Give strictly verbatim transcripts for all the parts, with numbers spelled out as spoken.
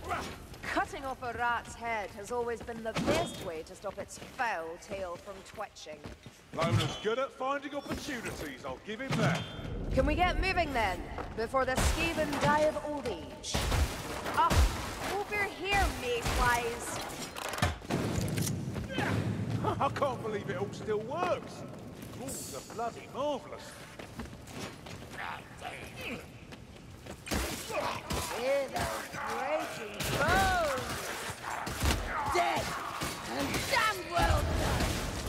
Cutting off a rat's head has always been the best way to stop its foul tail from twitching. Lona's good at finding opportunities, I'll give him that. Can we get moving then, before the Skaven die of old age? Up, over here, mayflies! I can't believe it all still works. Dwarves are bloody marvellous. Hear those breaking bones! Dead! And damn well done!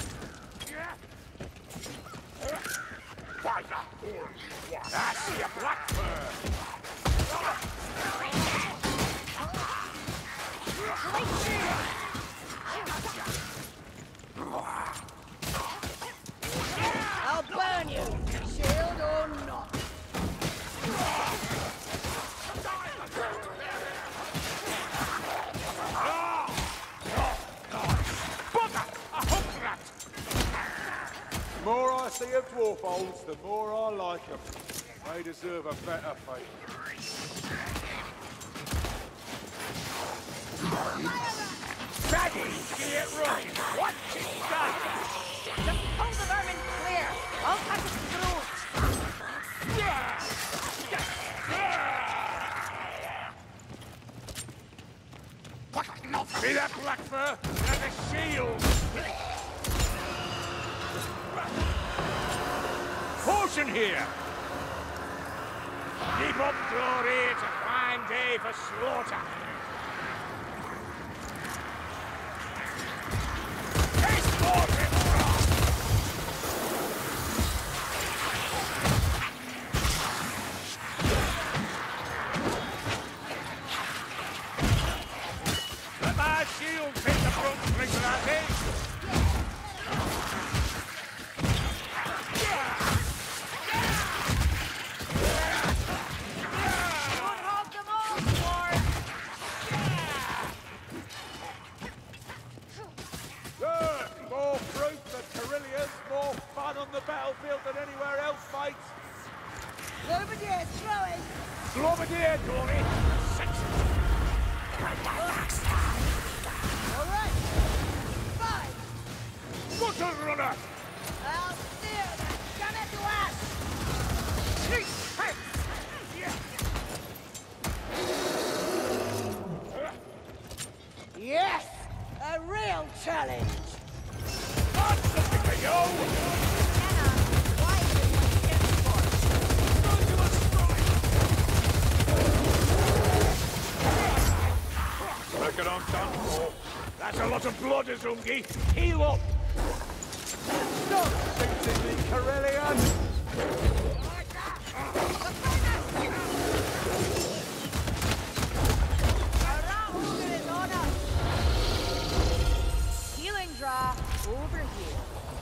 I see a black fur! I'll burn you, shield or not. The more I see of dwarf holes, the more I like them. They deserve a better fate. Daddy, get right! What is that? Just pull the vermin clear! I'll cut its throat! See that black fur? And a shield! Potion here! Keep up, glory, it's a fine day for slaughter! Taste more than wrong! Let my shield take the front, Ringrati! On the battlefield than anywhere else, mates. Globadier throwing! Globadier, Dory! All right! Fine! Gutter runner! I'll steer that gunner to ash! Yes! A real challenge! I'm looking for you! Reckon I'm done for. That's a lot of blood, Azungi. Heal up! Stop shooting me, Corellian! Healing draw over here.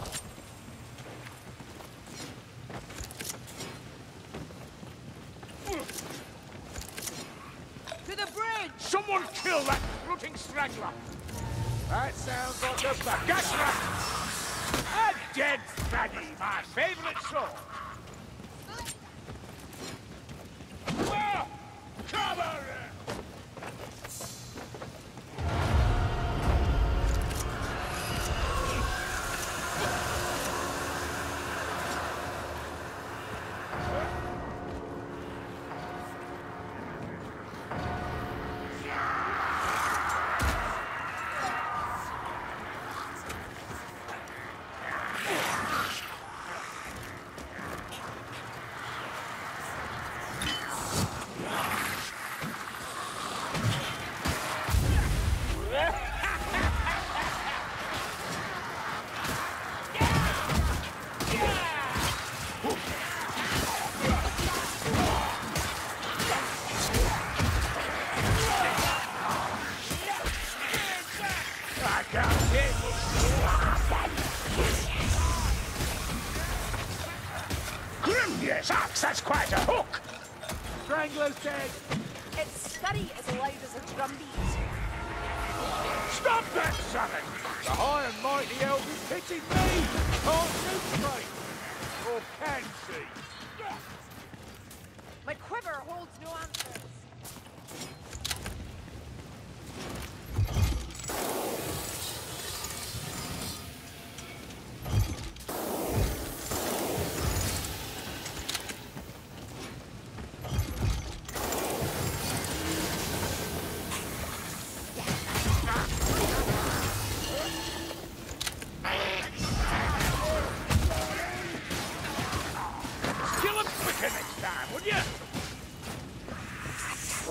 To the bridge! Someone kill that rooting straggler! That sounds like a Bagashra! A dead fatty, my favourite sword! Ah! Cover it! Shucks, that's quite a hook! Strangler's dead! Its scurry as loud as a drumbeat. Stop that, Southern! The high and mighty elf is hitting me! Can't shoot straight! Or can she? My quiver holds no answers.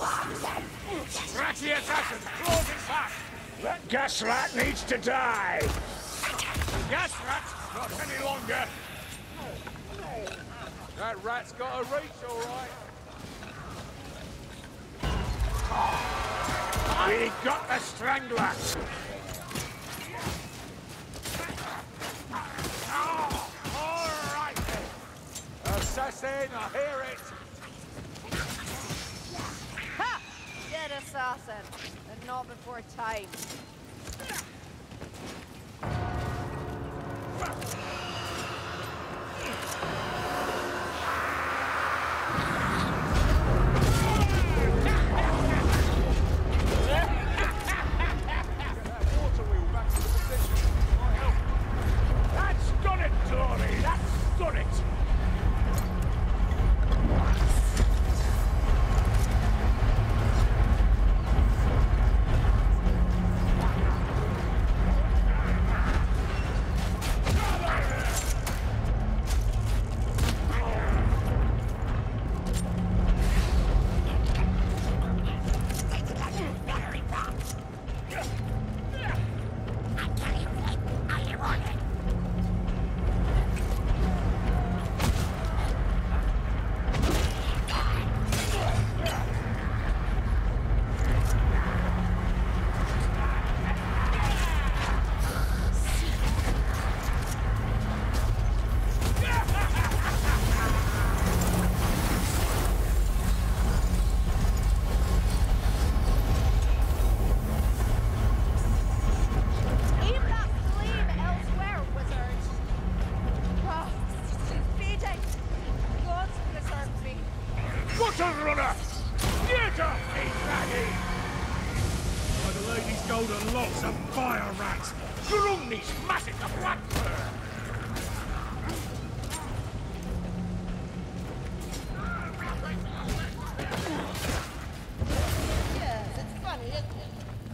Ratty assassin, closing back! That gas rat needs to die! The gas rat's not any longer! That rat's got a reach, all right. We got the strangler! Oh, all right then! Assassin, I hear it. Ha! Dead assassin, and not before time. That's done it, Dory! That's done it! Aim that flame elsewhere, wizard! Oh, it's fading! God preserve me! Button runner! Get off me, Maggie! By the lady's golden locks of fire rats! Grumney's massive the black fur! Yes, it's funny, isn't it?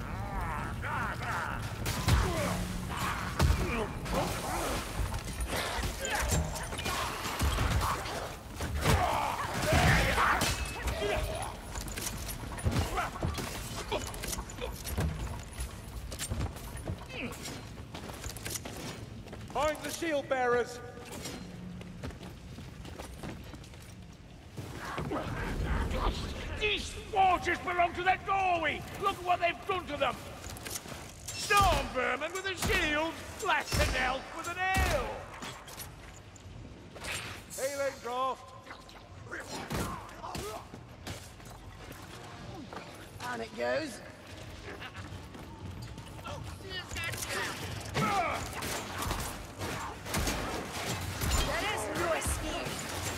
Find the shield bearers. These forges belong to that doorway! Look what they've done to them! Storm vermin with a shield, blast an elf with an ale! Healing draft. On it goes. There is no escape!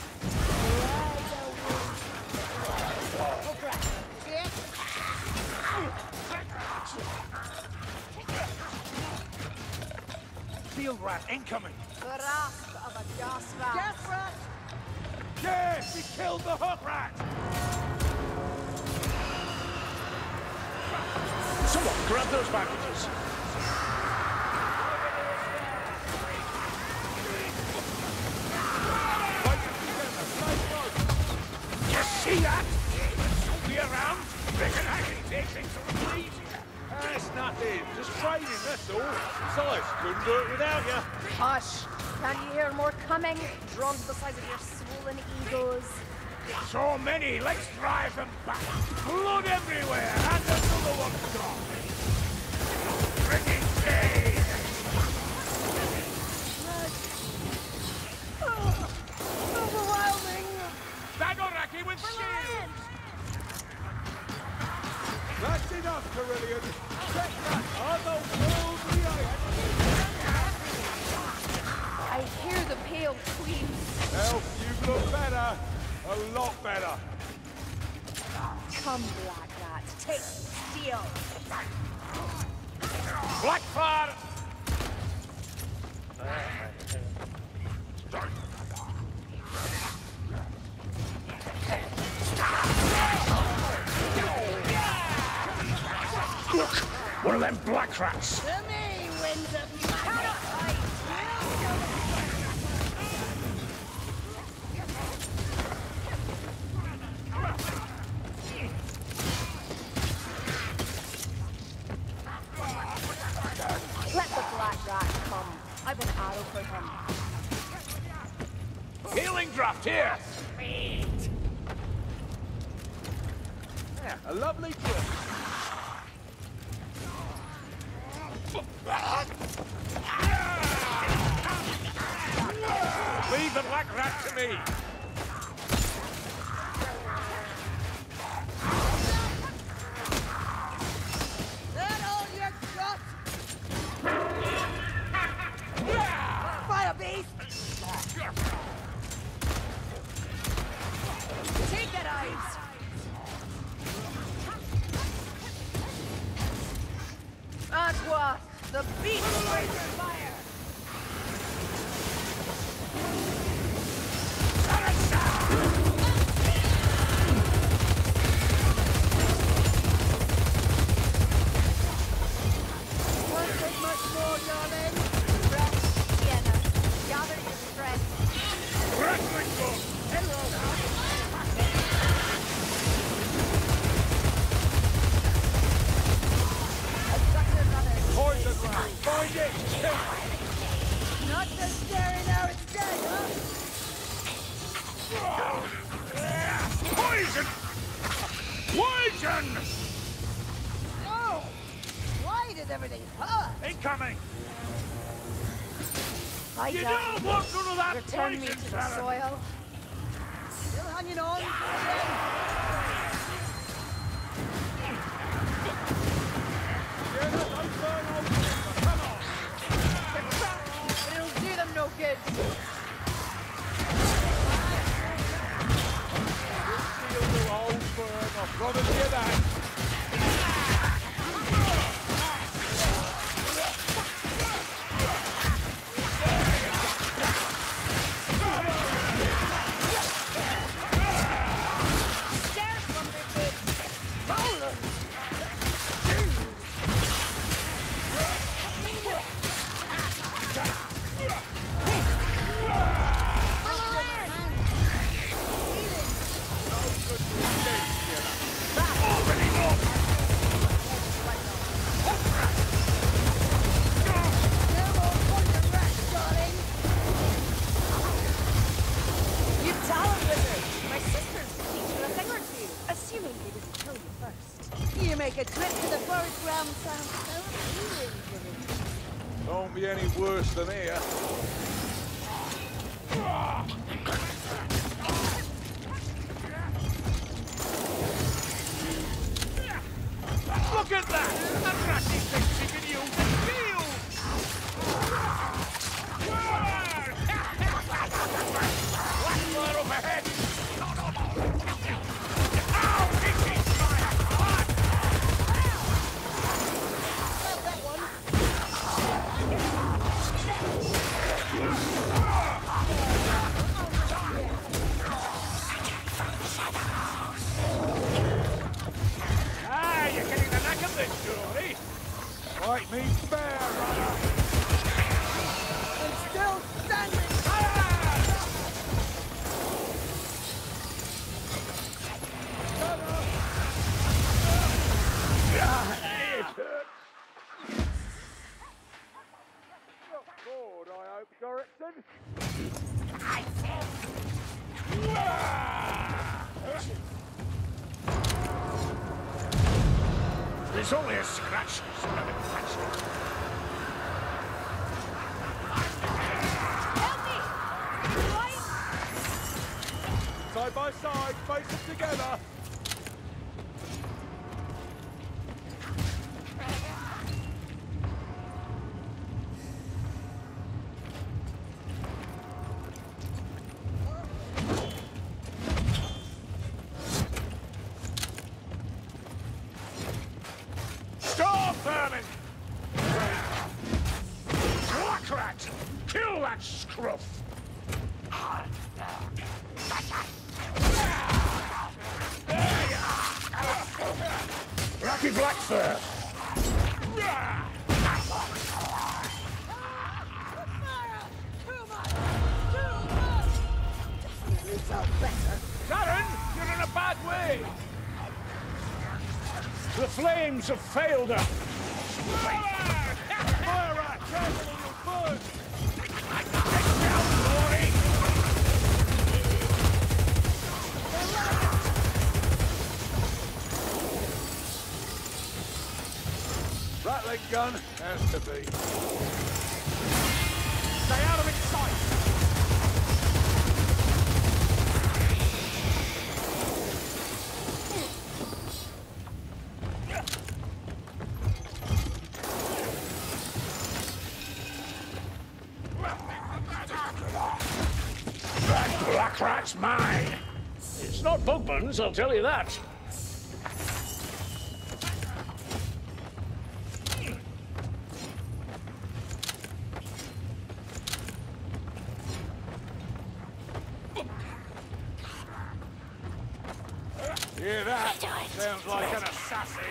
Field rat incoming! The rasp of a gas rat. Gas rat! Yes, he killed the hook rat. Someone grab those packages! You see that? Should be around. Reckon I can take things a little easier. That's nothing. Just training, that's all. Besides, couldn't do it without you. Hush! Can you hear more coming? Drawn to the size of your swollen egos. So many, let's drive them back. Blood everywhere, and another one gone. Freaking day! Overwhelming! Bagoraki with shields! That's enough, Carillion. Check that other world I hear the pale queen. Elf, you look better. A lot better. Come, Black Rat. Take steel. Blackfire! Look! One of them black rats! To me, winds of my here! Yeah, a lovely trip. Leave the black rat to me! That all you got? Fire beast! Take that eyes! Antoine, the beast breaks fire! Won't take much more, darling. Rest, Sienna. Gather your strength. Wrestling gun! Abductor brothers. Poison rat. Find it. Kill it. Not so scary now it's dead, huh? Poison! Poison! Oh! Why does everything hurt? Incoming! I You die. don't want none of that Return me poison, to the Talon. soil. Still hanging on? Yeah, don't burn old timber. Come on. But it'll do them no good. Feel the old burn. I'd rather hear that. Stairs from their feet. No more poison rats, darling. You talent wizard! My sisters can teach you a thing or two. Assuming they didn't kill you first. You make a trip to the forest realm sound so appealing to me. Don't be any worse than here. Look at that! A ratty thing she can use in field! Blackbird up ahead! Ow! It is fire! Grab that one. Ah, you're getting the knack of this, Geordie! Fight me fair, runner. And still standing. Bored, I hope, Dorritson. It's only a scratch. It's not a scratch. Help me! Right? Side by side, face them together. Stop, vermin! Black rat! Kill that scruff! Ratty black fur! Darren, you're in a bad way! The flames have failed her! Fire rat! Careful or you'll burn! Get down, Glory! Rattling gun has to be. Stay out of its sight! That black rat's mine! It's not Bugman's, I'll tell you that. Hear that? Sounds like an assassin.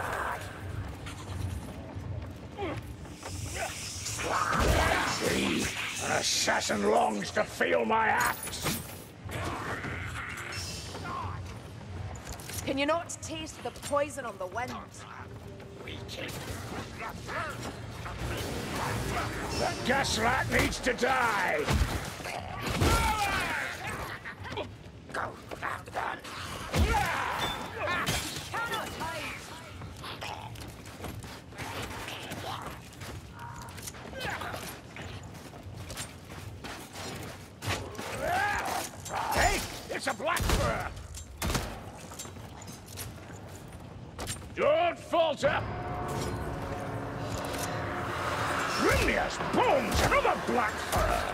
See? An assassin longs to feel my axe. Can you not taste the poison on the wind? That gas rat needs to die! Go, Captain! Cannot hide! Hey, it's a black fur! Don't falter! Grimnius bones another black fur!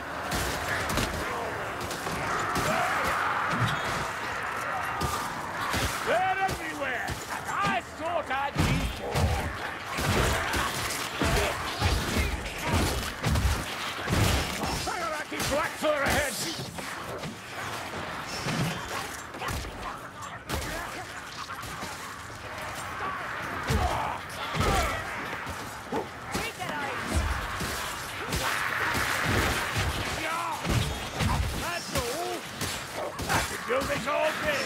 They're everywhere, and I thought I'd be born. Sayaraki black fur ahead! Do this all day!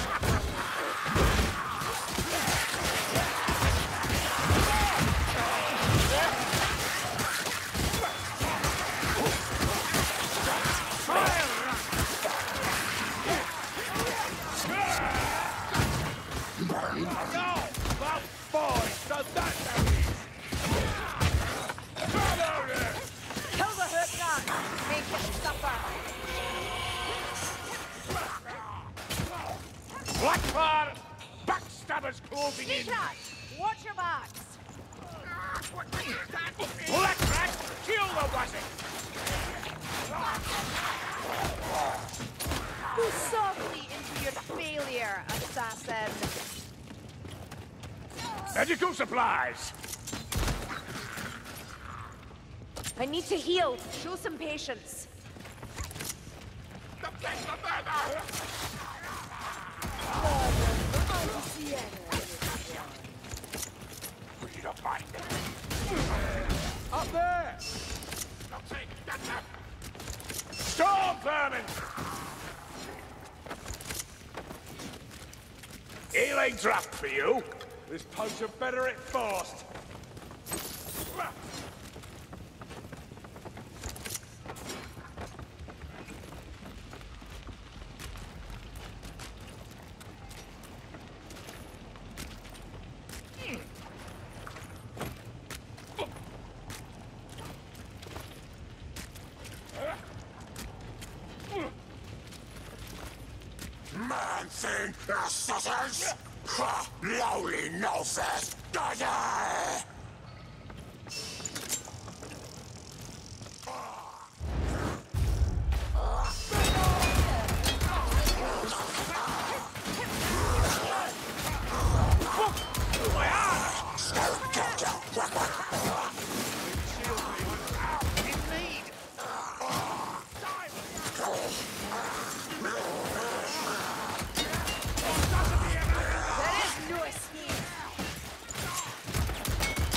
Kill the hook gun! Make it suffer! Blackfire! Backstabbers closing in! Cat, watch your backs! Black rat! Kill the wazzy! Go softly into your failure, assassin! Medical supplies! I need to heal. Show some patience. Up there! Storm vermin! Healing drop for you. This potion better hit fast. Man-thing assassins! Ha! Lowly noses! Die! There is no escape.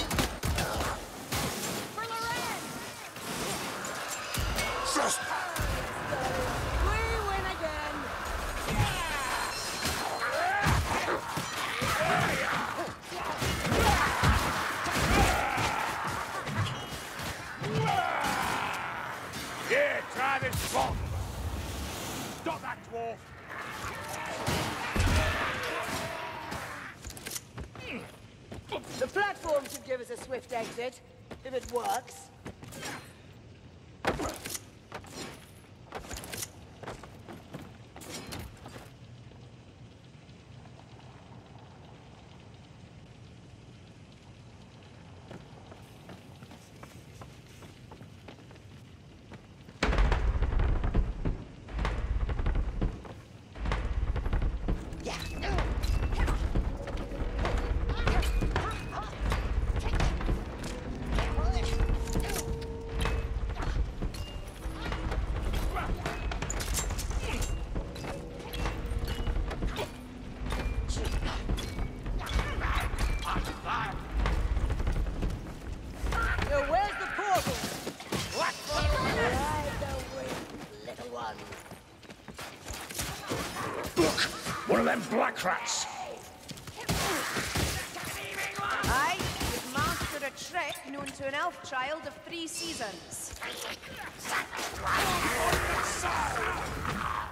The platform should give us a swift exit, if it works. One of them black rats! Aye, you've mastered a trick known to an elf child of three seasons.